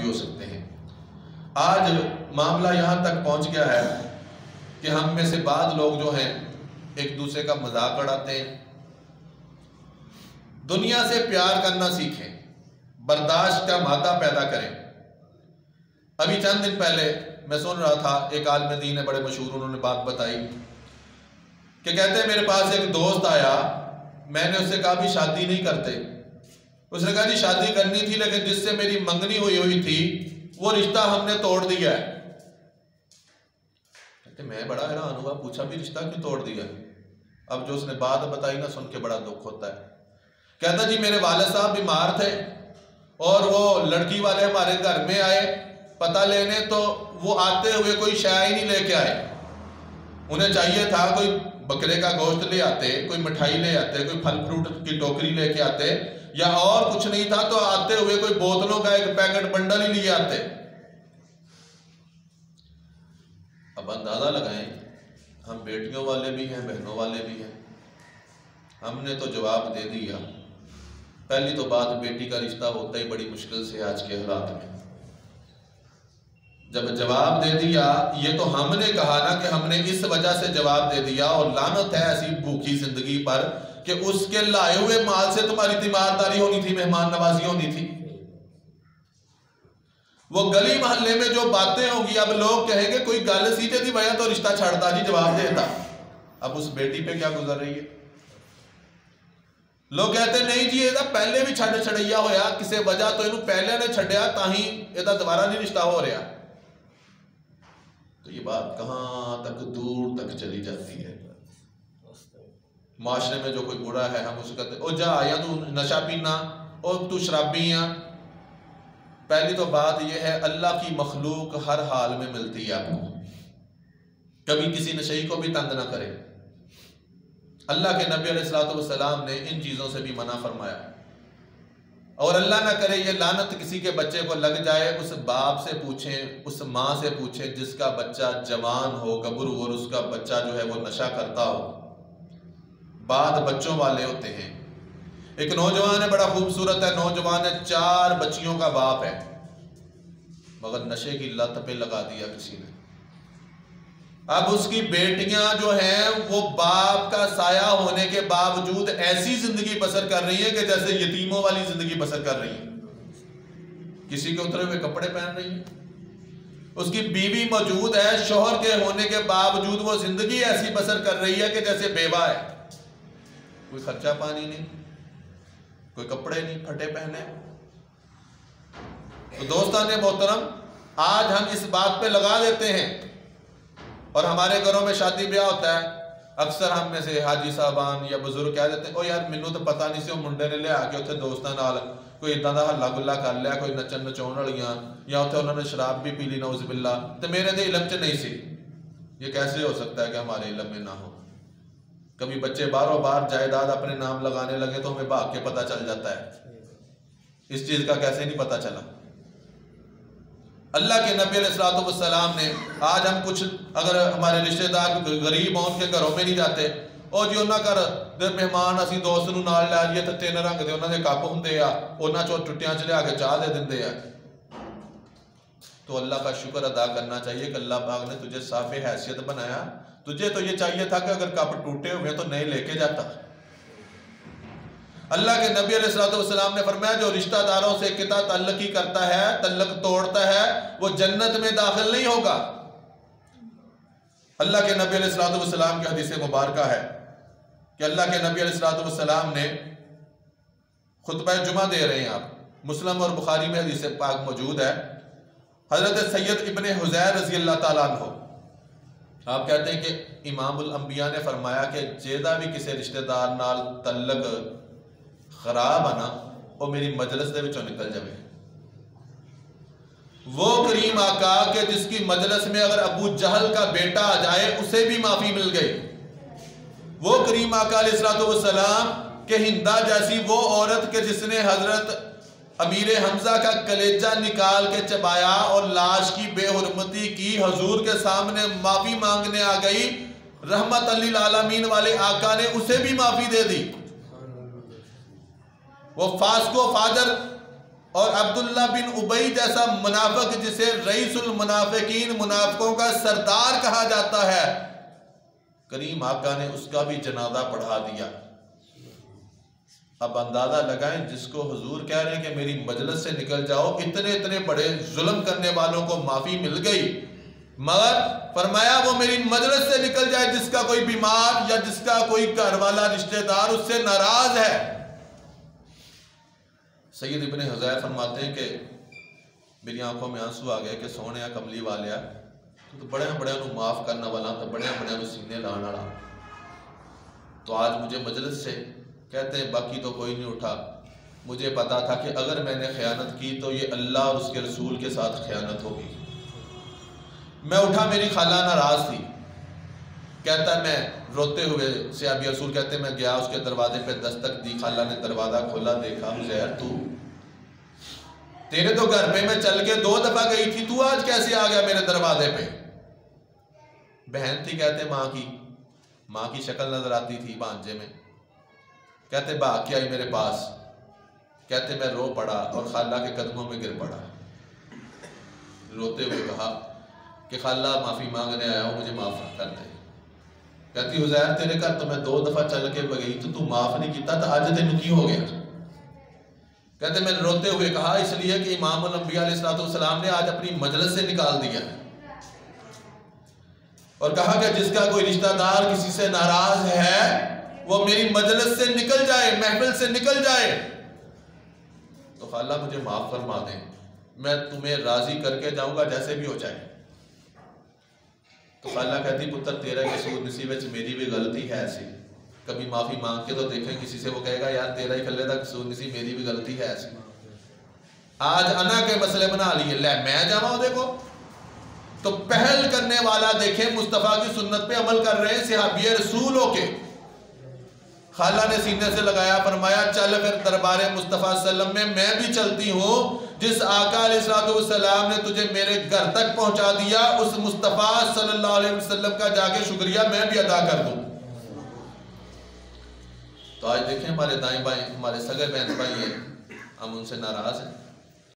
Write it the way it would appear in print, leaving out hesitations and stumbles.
بھی ہو سکتے ہیں۔ آج معاملہ یہاں تک پہنچ گیا ہے کہ ہم میں سے بعض لوگ جو ہیں ایک دوسرے کا مذاق اڑاتے ہیں۔ دنیا سے پیار کرنا سیکھیں، برداشت کا مادہ پیدا کریں۔ ابھی چند دن پہلے میں سن رہا تھا، ایک عالم دین ہے بڑے مشہور، انہوں نے بات بتائی کہ کہتے ہیں میرے پاس ایک دوست آیا، میں نے اس سے کہا بھی شادی نہیں کرتے۔ اس نے کہا جی شادی کرنی تھی لیکن جس سے میری منگنی ہوئی تھی وہ رشتہ ہم نے توڑ دیا ہے۔ کہتے میں بڑا حیران ہوا، پوچھا بھی رشتہ کیوں توڑ دیا؟ اب جو اس نے بات بتائی نا سن کے بڑا دکھ ہوتا ہے۔ کہتا جی میرے والد صاحب بیمار تھے اور وہ لڑکی والے ہمارے گھر میں آئے پتہ لینے، تو وہ آتے ہوئے کوئی شے ہی نہیں لے کے آئے۔ انہیں چاہیے تھا کوئی بکرے کا گوشت لے آتے، کوئی مٹھائی لے آتے، کوئی پھل فروٹ کی ٹوکری لے کے آتے، یا اور کچھ نہیں تھا تو آتے ہوئے کوئی بوتلوں کا ایک پیکٹ بنڈل ہی لیے آتے۔ اب اندازہ لگائیں، ہم بیٹیوں والے بھی ہیں بہنوں والے بھی ہیں، ہم نے تو جواب دے دیا۔ پہلی تو بات، بیٹی کا رشتہ ہوتا ہی بڑی مشکل سے آج کے حالات میں۔ جب جواب دے دیا، یہ تو ہم نے کہا نا کہ ہم نے اس وجہ سے جواب دے دیا، اور لعنت ہے ایسی بھوکی زندگی پر کہ اس کے لائے ہوئے مال سے تمہاری تیمارداری ہونی تھی، مہمان نوازی ہونی تھی۔ وہ گلی محلے میں جو باتیں ہوں گی، اب لوگ کہیں گے کوئی گل سیٹے دی وجہ تو رشتہ چھڑتا جی جواب دیتا۔ اب اس بیٹی پہ کیا گزر رہی ہے؟ لوگ کہتے نہیں جی یہ پہلے بھی چھڑ چھڑیا ہویا، کسے وجہ تو انہوں پہلے نے چھڑیا تاہی یہ دوبارہ نہیں رشتہ ہو رہا۔ تو یہ بات کہاں تک دور تک چلی جاتی ہے۔ معاشرے میں جو کوئی برا ہے ہم اس کو کہتے او جا یا تو نشہ پینا، او تو شرابی ہیں۔ پہلی تو بات یہ ہے اللہ کی مخلوق ہر حال میں ملتی ہے آپ کو، کبھی کسی نشئی کو بھی تنگ نہ کرے۔ اللہ کے نبی علیہ السلام نے ان چیزوں سے بھی منع فرمایا، اور اللہ نہ کرے یہ لعنت کسی کے بچے کو لگ جائے، اس باپ سے پوچھیں، اس ماں سے پوچھیں جس کا بچہ جوان ہو گبرو اور اس کا بچہ جو ہے وہ نشہ کرتا ہو۔ بعد بچوں والے ہوتے ہیں۔ ایک نوجوان ہے، بڑا خوبصورت ہے، نوجوان ہے، 4 بچیوں کا باپ ہے، مگر نشے کی لت پہ لگا دیا کسی نے۔ اب اس کی بیٹیاں جو ہیں وہ باپ کا سایہ ہونے کے باوجود ایسی زندگی بسر کر رہی ہیں کہ جیسے یتیموں والی زندگی بسر کر رہی ہیں، کسی کے اترے ہوئے کپڑے پہن رہی ہیں۔ اس کی بیوی موجود ہے، شوہر کے ہونے کے باوجود وہ زندگی ایسی بسر کر رہی ہے کہ جیسے بیوہ ہے، کوئی خرچہ پانی نہیں، کوئی کپڑے نہیں پھٹے پہنے۔ تو دوستان محترم، آج ہم اس بات پہ لگا دیتے ہیں، اور ہمارے گھروں میں شادی بیاہ ہوتا ہے، اکثر ہم میں سے حاجی صاحبان یا بزرگ کہہ دیتے ہیں او یار مینوں تو پتہ نہیں سی، وہ منڈے نے لے آ کے اتنے دوستاں نال کوئی اداں دا ہلا گلا کر لیا، کوئی نچن نچاؤن والیاں، یا اتنے انہوں نے شراب بھی پی لی نعوذ باللہ، تو میرے دے علم چ نہیں سی۔ یہ کیسے ہو سکتا ہے کہ ہمارے علم میں نہ ہو؟ کبھی بچے باہروں باہر جائیداد اپنے نام لگانے لگے تو ہمیں بھاگ کے پتہ چل جاتا ہے، اس چیز کا کیسے نہیں پتہ چلا؟ اللہ کے نبی علیہ السلام نے، آج ہم کچھ اگر ہمارے رشتہ دار غریب ہوں ان کے گھروں میں نہیں جاتے، اور جی انہاں کر دے مہمان اسی دوست نو نال لے جائیے تے 3 رنگ دے انہاں دے کپ ہوندے آ، انہاں چوں ٹٹیاں چ لیا کے چاہ دے دیندے آ۔ تو اللہ کا شکر ادا کرنا چاہیے کہ اللہ پاک نے تجھے صاف حیثیت بنایا۔ تجھے تو یہ چاہیے تھا کہ اگر کپ ٹوٹے ہوئے تو نئے لے کے جاتا۔ اللہ کے نبی علیہ السلام نے فرمایا جو رشتہ داروں سے قطع تعلقی کرتا ہے، تعلق توڑتا ہے، وہ جنت میں داخل نہیں ہوگا۔ اللہ کے نبی علیہ السلام کی حدیث مبارکہ ہے کہ اللہ کے نبی علیہ السلام نے خطبہ جمعہ دے رہے ہیں، آپ مسلم اور بخاری میں حدیث پاک موجود ہے، حضرت سید ابن حزیر رضی اللہ تعالیٰ عنہ آپ کہتے ہیں کہ امام الانبیاء نے فرمایا کہ جیدہ بھی کسی رشتہ دار نال تعلق خراب آنا وہ میری مجلس دے وچوں نکل جائے۔ وہ کریم آقا کہ جس کی مجلس میں اگر ابو جہل کا بیٹا آ جائے اسے بھی معافی مل گئی، وہ کریم آقا علیہ السلام کہ ہندہ جیسی وہ عورت کہ جس نے حضرت امیر حمزہ کا کلیجہ نکال کے چبایا اور لاش کی بے حرمتی کی، حضور کے سامنے معافی مانگنے آ گئی، رحمت للعالمین والے آقا نے اسے بھی معافی دے دی۔ وہ فاسق و فاجر اور عبداللہ بن ابی جیسا منافق جسے رئیس المنافقین منافقوں کا سردار کہا جاتا ہے، کریم آقا نے اس کا بھی جنازہ پڑھا دیا۔ اب اندازہ لگائیں، جس کو حضور کہہ رہے ہیں کہ میری مجلس سے نکل جاؤ، اتنے بڑے ظلم کرنے والوں کو معافی مل گئی، مگر فرمایا وہ میری مجلس سے نکل جائے جس کا کوئی بیمار یا جس کا کوئی گھر والا رشتہ دار اس سے ناراض ہے۔ سید ابن حذیر فرماتے ہیں کہ میری آنکھوں میں آنسو آ گئے کہ سونے کملی والیا تو بڑے نو معاف کرنا والا، تو بڑے نو سینے لانا والا، تو آج مجھے مجلس سے کہتے ہیں باقی تو کوئی نہیں اٹھا، مجھے پتا تھا کہ اگر میں نے خیانت کی تو یہ اللہ اور اس کے رسول کے ساتھ خیانت ہوگی۔ میں اٹھا، میری خالہ ناراض تھی، کہتا ہے میں روتے ہوئے صحابی رسول کہتے ہیں میں گیا اس کے دروازے پہ دستک دی، خالہ نے دروازہ کھولا، دیکھا حذیر تیرے تو گھر پہ میں چل کے 2 دفعہ گئی تھی، تو آج کیسے آ گیا میرے دروازے پہ؟ بہن تھی، کہتے ماں کی شکل نظر آتی تھی بانجے میں، کہتے بھاگ کے آئی میرے پاس، کہتے میں رو پڑا اور خالہ کے قدموں میں گر پڑا، روتے ہوئے کہا کہ خالہ معافی مانگنے آیا ہوں، مجھے معاف کر دے۔ کہتی حذیر تیرے گھر تو میں 2 دفعہ چل کے گئی تو معاف نہیں کیتا، تو آج تینوں کی ہو گیا؟ کہتے میں نے روتے ہوئے کہا اس لیے کہ امام الانبیاء علیہ السلام نے آج اپنی مجلس سے نکال دیا، اور کہا کہ جس کا کوئی رشتہ دار کسی سے ناراض ہے وہ میری مجلس سے نکل جائے، محفل سے نکل جائے، تو خالہ مجھے معاف فرما دیں، میں تمہیں راضی کر کے جاؤں گا جیسے بھی ہو جائے۔ تو خالہ کہتی پتر تیرا قصور نسی وچ میری بھی غلطی ہے ایسی، کبھی معافی مانگ کے تو دیکھیں کسی سے، وہ کہے گا یار تیرا ہی کھلے دا قصور نسی، میری بھی غلطی ہے ایسی۔ آج انا کے مسئلے بنا لیے، لے میں جاؤں دیکھو، تو پہل کرنے والا دیکھیں مصطفیٰ کی سنت پہ عمل کر رہے ہیں صحابی رسول ہو کے۔ خالہ نے سینے سے لگایا، فرمایا چل پھر دربار مصطفیٰ صلی اللہ علیہ وسلم میں بھی چلتی ہوں، جس آقا علیہ السلام نے تجھے میرے گھر تک پہنچا دیا اس مصطفیٰ صلی اللہ علیہ وسلم کا جا کے شکریہ میں بھی ادا کر دوں۔ تو آج دیکھیں ہمارے دائیں بائیں ہمارے سگے بہن بھائی ہیں، ہم ان سے ناراض ہیں۔